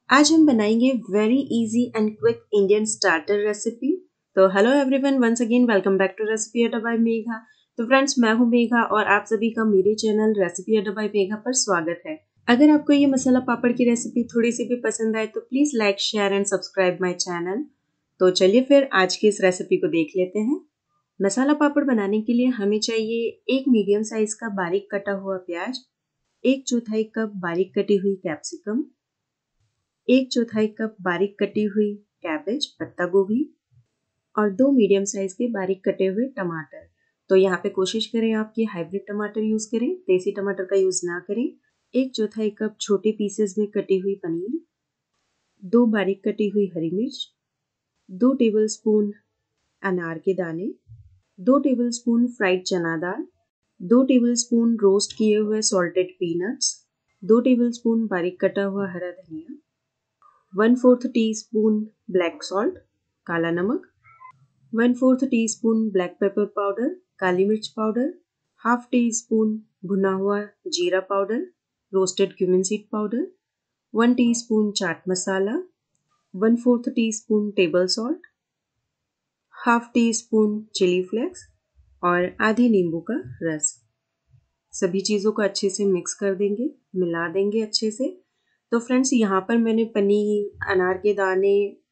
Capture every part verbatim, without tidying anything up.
आज हम बनाएंगे very easy and quick Indian starter recipe. तो hello everyone, once again welcome back to recipe Adda by Megha. तो friends, मैं हूं मेघा और आप सभी का मेरे channel recipe Adda by Megha पर स्वागत है। अगर आपको ये मसाला पापड़ की रेसिपी थोड़ी सी भी पसंद आए तो please like, share and subscribe my channel. तो चलिए फिर आज की इस रेसिपी को देख लेते हैं। मसाला पापड़ बनाने के लिए हमें चाहिए एक मीडियम साइज का बारीक कटा हुआ प्याज, एक चौथाई कप बारीक कटी हुई कैप्सिकम, एक चौथाई कप बारीक कटी हुई कैबेज पत्ता गोभी और दो मीडियम साइज के बारीक कटे हुए टमाटर। तो यहाँ पे कोशिश करें आपकी हाइब्रिड टमाटर यूज करें, देसी टमाटर का यूज ना करें। एक चौथाई कप छोटे पीसेस में कटी हुई पनीर, दो बारीक कटी हुई हरी मिर्च, दो टेबलस्पून अनार के दाने, दो टेबलस्पून फ्राइड चना दाल, दो टेबलस्पून रोस्ट किए हुए सॉल्टेड पीनट्स, दो टेबलस्पून बारीक कटा हुआ हरा धनिया, one fourth teaspoon black salt काला नमक, one fourth teaspoon black pepper powder काली मिर्च पाउडर, हाफ टी स्पून भुना हुआ जीरा powder roasted cumin seed powder, one teaspoon chaat masala, one fourth teaspoon table salt, half teaspoon chilli flakes और आधे नींबू का रस। सभी चीज़ों को अच्छे से मिक्स कर देंगे, मिला देंगे अच्छे से। तो फ्रेंड्स, यहाँ पर मैंने पनीर, अनार के दाने,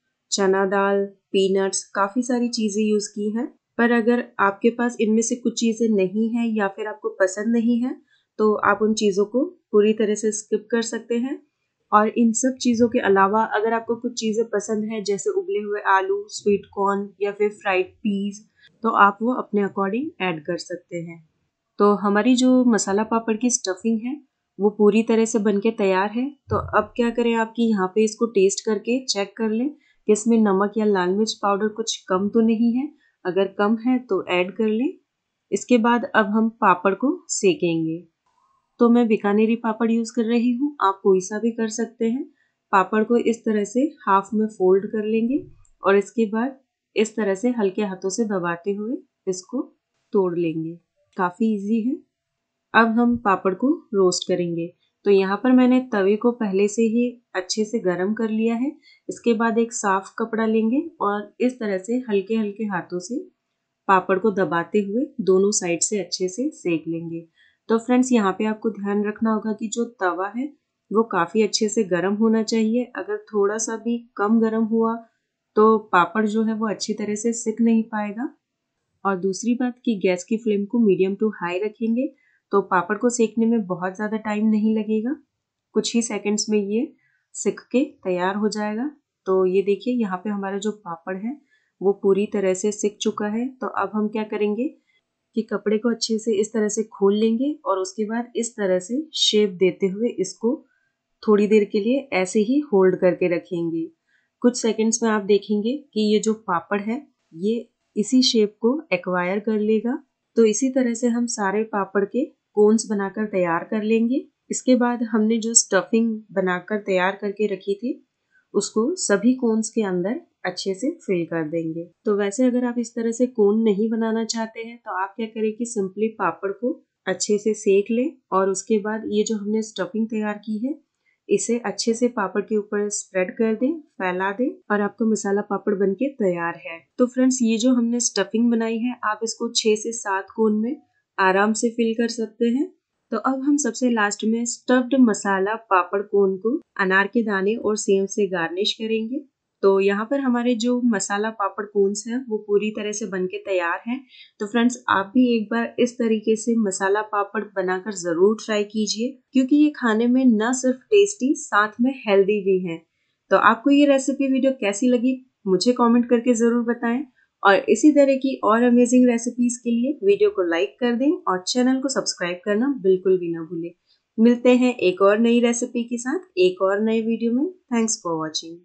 चना दाल, पीनट्स, काफ़ी सारी चीज़ें यूज़ की हैं। पर अगर आपके पास इनमें से कुछ चीज़ें नहीं हैं या फिर आपको पसंद नहीं है तो आप उन चीज़ों को पूरी तरह से स्किप कर सकते हैं। और इन सब चीज़ों के अलावा अगर आपको कुछ चीज़ें पसंद है जैसे उबले हुए आलू, स्वीट कॉर्न या फिर फ्राइड पीस, तो आप वो अपने अकॉर्डिंग ऐड कर सकते हैं। तो हमारी जो मसाला पापड़ की स्टफिंग है वो पूरी तरह से बनके तैयार है। तो अब क्या करें, आपकी यहाँ पे इसको टेस्ट करके चेक कर लें कि इसमें नमक या लाल मिर्च पाउडर कुछ कम तो नहीं है। अगर कम है तो ऐड कर लें। इसके बाद अब हम पापड़ को सेकेंगे। तो मैं बीकानेरी पापड़ यूज कर रही हूँ, आप कोई सा भी कर सकते हैं। पापड़ को इस तरह से हाफ में फोल्ड कर लेंगे और इसके बाद इस तरह से हल्के हाथों से दबाते हुए इसको तोड़ लेंगे। काफ़ी इजी है। अब हम पापड़ को रोस्ट करेंगे। तो यहाँ पर मैंने तवे को पहले से ही अच्छे से गर्म कर लिया है। इसके बाद एक साफ कपड़ा लेंगे और इस तरह से हल्के हल्के हाथों से पापड़ को दबाते हुए दोनों साइड से अच्छे से सेक लेंगे। तो फ्रेंड्स, यहाँ पे आपको ध्यान रखना होगा कि जो तवा है वो काफ़ी अच्छे से गर्म होना चाहिए। अगर थोड़ा सा भी कम गर्म हुआ तो पापड़ जो है वो अच्छी तरह से सिक नहीं पाएगा। और दूसरी बात कि गैस की फ्लेम को मीडियम टू हाई रखेंगे तो पापड़ को सेकने में बहुत ज़्यादा टाइम नहीं लगेगा। कुछ ही सेकंड्स में ये सिक के तैयार हो जाएगा। तो ये देखिए, यहाँ पे हमारा जो पापड़ है वो पूरी तरह से सिक चुका है। तो अब हम क्या करेंगे कि कपड़े को अच्छे से इस तरह से खोल लेंगे और उसके बाद इस तरह से शेप देते हुए इसको थोड़ी देर के लिए ऐसे ही होल्ड करके रखेंगे। कुछ सेकंड्स में आप देखेंगे कि ये जो पापड़ है ये इसी शेप को एक्वायर कर लेगा। तो इसी तरह से हम सारे पापड़ के कोन्स बनाकर तैयार कर लेंगे। इसके बाद हमने जो स्टफिंग बनाकर तैयार करके रखी थी उसको सभी कोन्स के अंदर अच्छे से फिल कर देंगे। तो वैसे अगर आप इस तरह से कोन नहीं बनाना चाहते हैं तो आप क्या करें कि सिंपली पापड़ को अच्छे से सेक लें और उसके बाद ये जो हमने स्टफिंग तैयार की है इसे अच्छे से पापड़ के ऊपर स्प्रेड कर दें, फैला दें और आपका मसाला पापड़ बनके तैयार है। तो फ्रेंड्स, ये जो हमने स्टफिंग बनाई है आप इसको छह से सात कोन में आराम से फिल कर सकते हैं। तो अब हम सबसे लास्ट में स्टफ्ड मसाला पापड़ कोन को अनार के दाने और सेव से गार्निश करेंगे। तो यहाँ पर हमारे जो मसाला पापड़ कोन्स हैं वो पूरी तरह से बनके तैयार हैं। तो फ्रेंड्स, आप भी एक बार इस तरीके से मसाला पापड़ बनाकर जरूर ट्राई कीजिए, क्योंकि ये खाने में न सिर्फ टेस्टी साथ में हेल्दी भी है। तो आपको ये रेसिपी वीडियो कैसी लगी मुझे कमेंट करके जरूर बताएं और इसी तरह की और अमेजिंग रेसिपीज के लिए वीडियो को लाइक कर दें और चैनल को सब्सक्राइब करना बिल्कुल भी ना भूलें। मिलते हैं एक और नई रेसिपी के साथ एक और नए वीडियो में। Thanks for watching.